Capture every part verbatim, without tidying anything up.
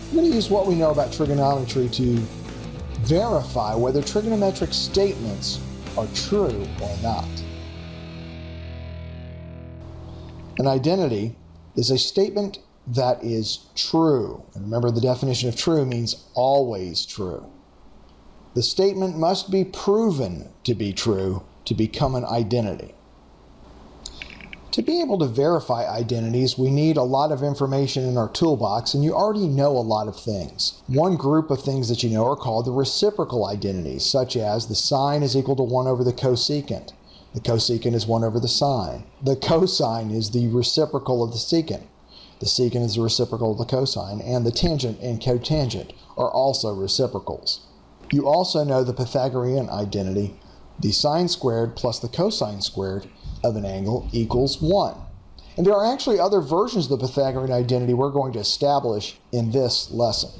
We're going to use what we know about trigonometry to verify whether trigonometric statements are true or not. An identity is a statement that is true. And remember, the definition of true means always true. The statement must be proven to be true to become an identity. To be able to verify identities, we need a lot of information in our toolbox, and you already know a lot of things. One group of things that you know are called the reciprocal identities, such as the sine is equal to one over the cosecant. The cosecant is one over the sine. The cosine is the reciprocal of the secant. The secant is the reciprocal of the cosine, and the tangent and cotangent are also reciprocals. You also know the Pythagorean identity. The sine squared plus the cosine squared of an angle equals one. And there are actually other versions of the Pythagorean identity we're going to establish in this lesson.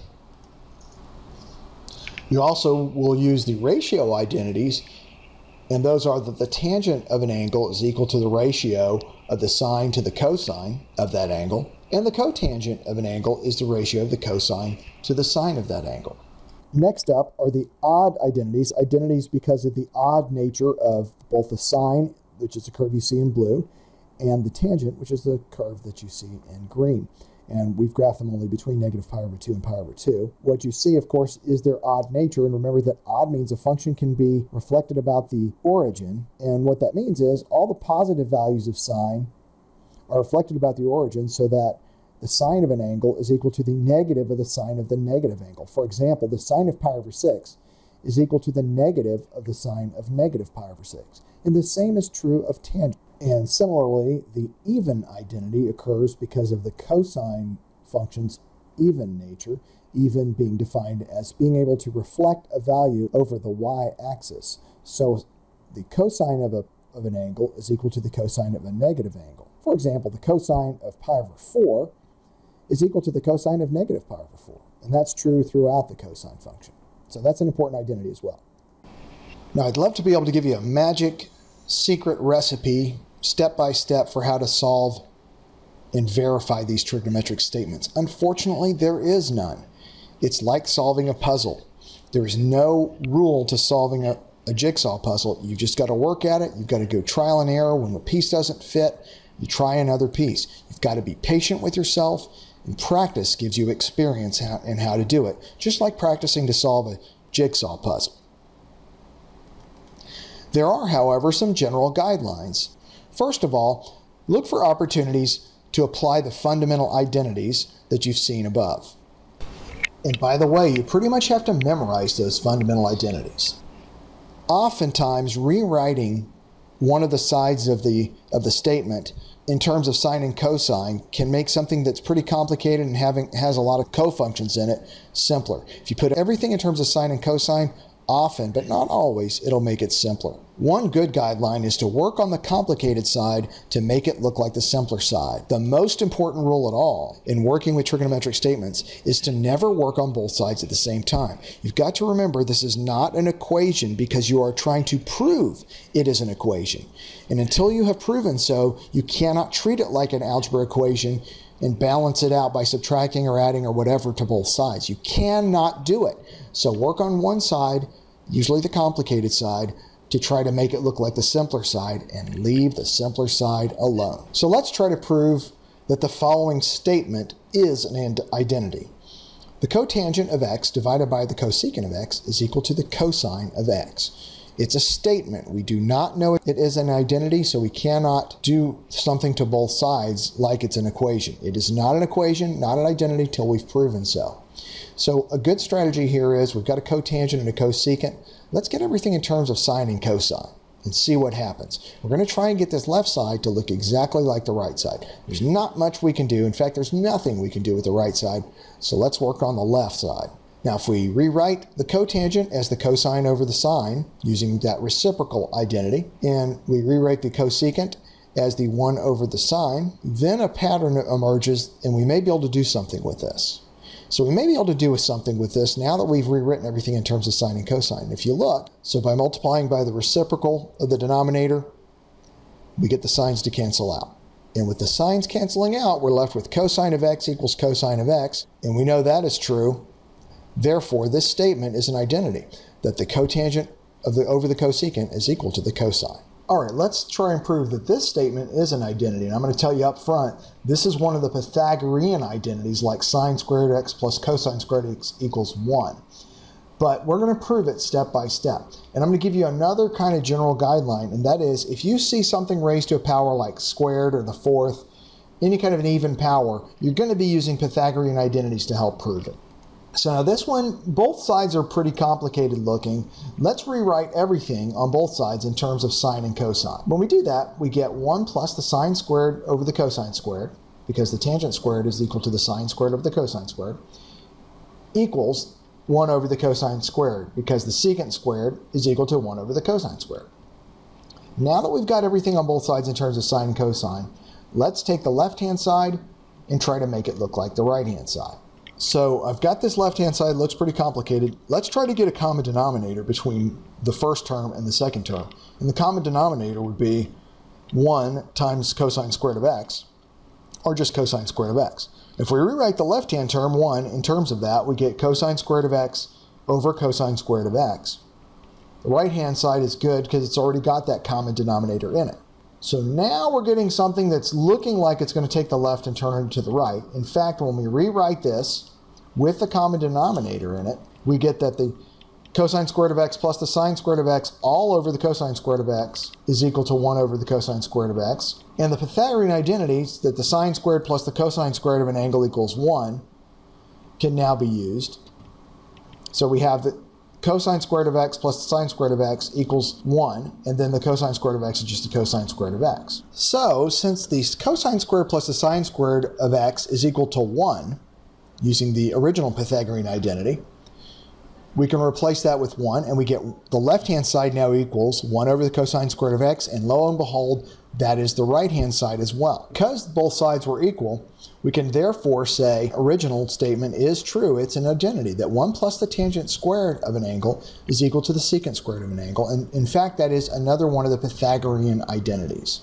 You also will use the ratio identities, and those are that the tangent of an angle is equal to the ratio of the sine to the cosine of that angle, and the cotangent of an angle is the ratio of the cosine to the sine of that angle. Next up are the odd identities, identities because of the odd nature of both the sine, which is the curve you see in blue, and the tangent, which is the curve that you see in green. And we've graphed them only between negative pi over two and pi over two. What you see, of course, is their odd nature, and remember that odd means a function can be reflected about the origin, and what that means is all the positive values of sine are reflected about the origin so that the sine of an angle is equal to the negative of the sine of the negative angle. For example, the sine of pi over six is equal to the negative of the sine of negative pi over six. And the same is true of tangent. And similarly, the even identity occurs because of the cosine function's even nature, even being defined as being able to reflect a value over the y-axis. So the cosine of, a, of an angle is equal to the cosine of a negative angle. For example, the cosine of pi over four is equal to the cosine of negative pi over four. And that's true throughout the cosine function. So that's an important identity as well. Now, I'd love to be able to give you a magic secret recipe, step by step, for how to solve and verify these trigonometric statements. Unfortunately, there is none. It's like solving a puzzle. There is no rule to solving a, a jigsaw puzzle. You've just got to work at it. You've got to go trial and error. When a piece doesn't fit, you try another piece. You've got to be patient with yourself, and practice gives you experience in how to do it, just like practicing to solve a jigsaw puzzle. There are, however, some general guidelines. First of all, look for opportunities to apply the fundamental identities that you've seen above. And by the way, you pretty much have to memorize those fundamental identities. Oftentimes, rewriting one of the sides of the, of the statement in terms of sine and cosine can make something that's pretty complicated and having, has a lot of cofunctions in it simpler. If you put everything in terms of sine and cosine, often, but not always, it'll make it simpler. One good guideline is to work on the complicated side to make it look like the simpler side. The most important rule at all in working with trigonometric statements is to never work on both sides at the same time. You've got to remember this is not an equation because you are trying to prove it is an equation. And until you have proven so, you cannot treat it like an algebra equation and balance it out by subtracting or adding or whatever to both sides. You cannot do it. So work on one side, usually the complicated side, to try to make it look like the simpler side and leave the simpler side alone. So let's try to prove that the following statement is an identity. The cotangent of x divided by the cosecant of x is equal to the cosine of x. It's a statement. We do not know it is an identity, so we cannot do something to both sides like it's an equation. It is not an equation, not an identity, till we've proven so. So a good strategy here is we've got a cotangent and a cosecant. Let's get everything in terms of sine and cosine and see what happens. We're going to try and get this left side to look exactly like the right side. There's not much we can do. In fact, there's nothing we can do with the right side. So let's work on the left side. Now, if we rewrite the cotangent as the cosine over the sine, using that reciprocal identity, and we rewrite the cosecant as the one over the sine, then a pattern emerges, and we may be able to do something with this. So we may be able to do something with this now that we've rewritten everything in terms of sine and cosine. If you look, so by multiplying by the reciprocal of the denominator, we get the signs to cancel out. And with the signs canceling out, we're left with cosine of x equals cosine of x, and we know that is true. Therefore, this statement is an identity, that the cotangent of the over the cosecant is equal to the cosine. All right, let's try and prove that this statement is an identity. And I'm going to tell you up front, this is one of the Pythagorean identities, like sine squared x plus cosine squared x equals one. But we're going to prove it step by step. And I'm going to give you another kind of general guideline, and that is, if you see something raised to a power like squared or the fourth, any kind of an even power, you're going to be using Pythagorean identities to help prove it. So now this one, both sides are pretty complicated looking. Let's rewrite everything on both sides in terms of sine and cosine. When we do that, we get one plus the sine squared over the cosine squared, because the tangent squared is equal to the sine squared over the cosine squared, equals one over the cosine squared, because the secant squared is equal to one over the cosine squared. Now that we've got everything on both sides in terms of sine and cosine, let's take the left-hand side and try to make it look like the right-hand side. So I've got this left-hand side, looks pretty complicated. Let's try to get a common denominator between the first term and the second term. And the common denominator would be one times cosine squared of x, or just cosine squared of x. If we rewrite the left-hand term, one, in terms of that, we get cosine squared of x over cosine squared of x. The right-hand side is good because it's already got that common denominator in it. So now we're getting something that's looking like it's going to take the left and turn it to the right. In fact, when we rewrite this with the common denominator in it, we get that the cosine squared of x plus the sine squared of x all over the cosine squared of x is equal to one over the cosine squared of x. And the Pythagorean identities that the sine squared plus the cosine squared of an angle equals one can now be used. So we have the cosine squared of x plus the sine squared of x equals one, and then the cosine squared of x is just the cosine squared of x. So since the cosine squared plus the sine squared of x is equal to one, using the original Pythagorean identity, we can replace that with one, and we get the left-hand side now equals one over the cosine squared of x, and lo and behold, that is the right-hand side as well. Because both sides were equal, we can therefore say original statement is true. It's an identity that one plus the tangent squared of an angle is equal to the secant squared of an angle. And in fact, that is another one of the Pythagorean identities.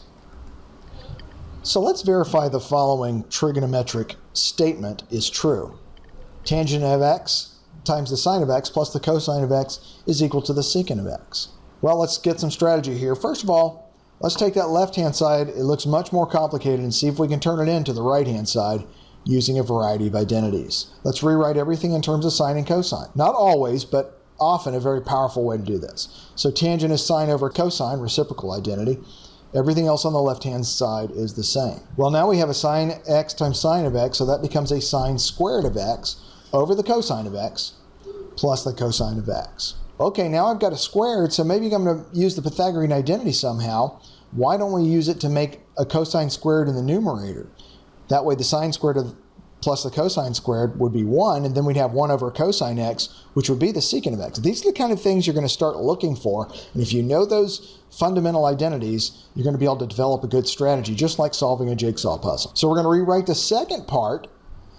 So let's verify the following trigonometric statement is true. Tangent of x times the sine of x plus the cosine of x is equal to the secant of x. Well, let's get some strategy here. First of all, let's take that left-hand side. It looks much more complicated, and see if we can turn it into the right-hand side using a variety of identities. Let's rewrite everything in terms of sine and cosine. Not always, but often a very powerful way to do this. So tangent is sine over cosine, reciprocal identity. Everything else on the left-hand side is the same. Well, now we have a sine x times sine of x, so that becomes a sine squared of x over the cosine of x plus the cosine of x. Okay, now I've got a squared, so maybe I'm going to use the Pythagorean identity somehow. Why don't we use it to make a cosine squared in the numerator? That way the sine squared of plus the cosine squared would be one, and then we'd have one over cosine x, which would be the secant of x. These are the kind of things you're going to start looking for, and if you know those fundamental identities, you're going to be able to develop a good strategy, just like solving a jigsaw puzzle. So we're going to rewrite the second part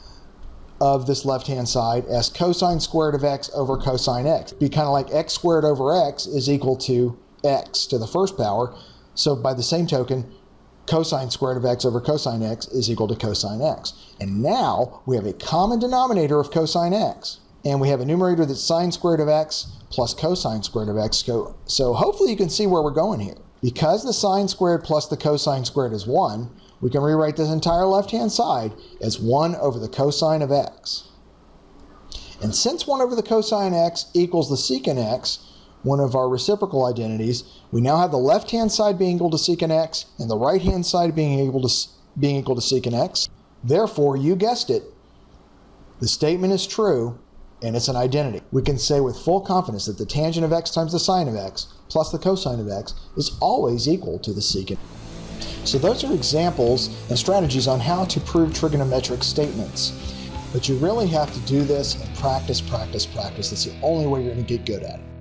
of this left-hand side as cosine squared of x over cosine x. It'd be kind of like x squared over x is equal to x to the first power. So by the same token, cosine squared of x over cosine x is equal to cosine x. And now we have a common denominator of cosine x. And we have a numerator that's sine squared of x plus cosine squared of x. So hopefully you can see where we're going here. Because the sine squared plus the cosine squared is one, we can rewrite this entire left-hand side as one over the cosine of x. And since one over the cosine x equals the secant x, one of our reciprocal identities, we now have the left-hand side being equal to secant x and the right-hand side being equal to, being equal to secant x. Therefore, you guessed it, the statement is true, and it's an identity. We can say with full confidence that the tangent of x times the sine of x plus the cosine of x is always equal to the secant. So those are examples and strategies on how to prove trigonometric statements. But you really have to do this and practice, practice, practice. That's the only way you're going to get good at it.